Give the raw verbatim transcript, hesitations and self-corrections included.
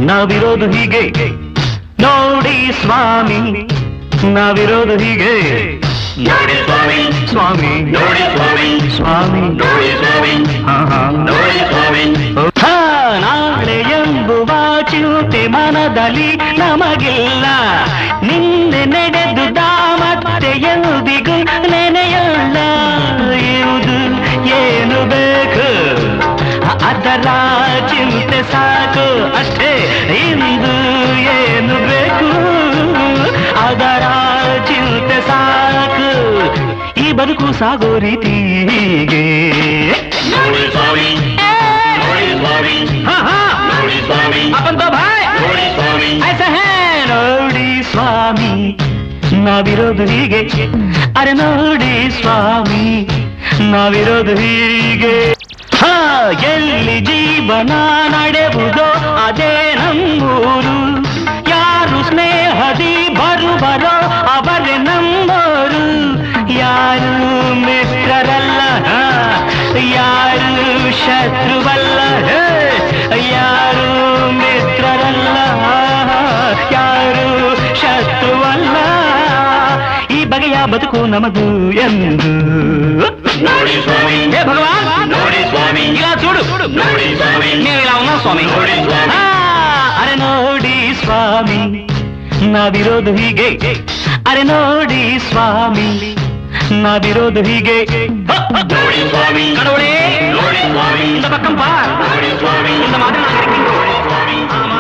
ನಾವಿರೋದು ಹೀಗೆ ನೋಡಿ ಸ್ವಾಮಿ, ನಾವಿರೋದು ಹೀಗೆ ನೋಡಿ ಸ್ವಾಮಿ, ಸ್ವಾಮಿ ನೋಡಿ ಸ್ವಾಮಿ, ಸ್ವಾಮಿ ನೋಡಿ ಸ್ವಾಮಿ, ಹಾ ಹಾ ನೋಡಿ ಸ್ವಾಮಿ. ಹಾ, ನಾಳೆ ಎಂಬುವ ಚಿಂತೆ ಮನದಲ್ಲಿ ನಮಗಿಲ್ಲ. ನಿನ್ನೆ ನಡೆದುದ ಮತ್ತೆ ಎಂದಿಗೂ ನೆನೆಯಲ್ಲ. ಇದು ಏನು ಬೇಕು ಅದರ ಚಿಂತೆ ಸಾಕು ಅಷ್ಟೇ. ಇಂದು ಏನು ಬೇಕು ಅದರ ಚಿಂತೆ ಸಾಕು. ಈ ಬದುಕು ಸಾಗೋ ರೀತಿ ಹೀಗೆ. ನೋಡಿ ಸ್ವಾಮಿ, ನೋಡಿ ಸ್ವಾಮಿ, ನೋಡಿ ಸ್ವಾಮಿ, अपन तो भाई ನೋಡಿ ಸ್ವಾಮಿ. ऐसा है ನೋಡಿ ಸ್ವಾಮಿ, ನಾವಿರೋದು ಹೀಗೆ. ಅರೆ ನೋಡಿ ಸ್ವಾಮಿ, ನಾವಿರೋದು ಹೀಗೆ. ಹಾ, ಎಲ್ಲಿ ಜೀವನ ನಡೆಯುವುದೋ ಅದೇ ನಮ್ಮೂರು. ಯಾರು ಸ್ನೇಹದಿ ಬರುವರೋ ಅವರೇ ನಮ್ಮೋರು. ಯಾರು ಮಿತ್ರರಲ್ಲ, ಯಾರು ಶತ್ರುವಲ್ಲ. ಯಾರು ಮಿತ್ರರಲ್ಲ, ಯಾರು ಶತ್ರುವಲ್ಲ. ಈ ಬಗೆಯ ಬದುಕು ನಮದು ಎಂದು ನೋಡಿ ಸ್ವಾಮಿ, ಹೇ ಭಗವಾನ್ ನೋಡಿ ಸ್ವಾಮಿ, ఇలా చూడు ನೋಡಿ ಸ್ವಾಮಿ, నేను ఇలా ఉన్నా స్వామి. ನೋಡಿ ಸ್ವಾಮಿ. ಆ, ಅರೆ ನೋಡಿ ಸ್ವಾಮಿ, ನಾವಿರೋದು ಹೀಗೆ. ಅರೆ ನೋಡಿ ಸ್ವಾಮಿ, ನಾವಿರೋದು ಹೀಗೆ. ನೋಡಿ ಸ್ವಾಮಿ, கடவுளே ನೋಡಿ ಸ್ವಾಮಿ, இந்த பக்கம் பார், ನೋಡಿ ಸ್ವಾಮಿ, இந்த மாதிரி நான் இருக்கேன். ನೋಡಿ ಸ್ವಾಮಿ. ஆமா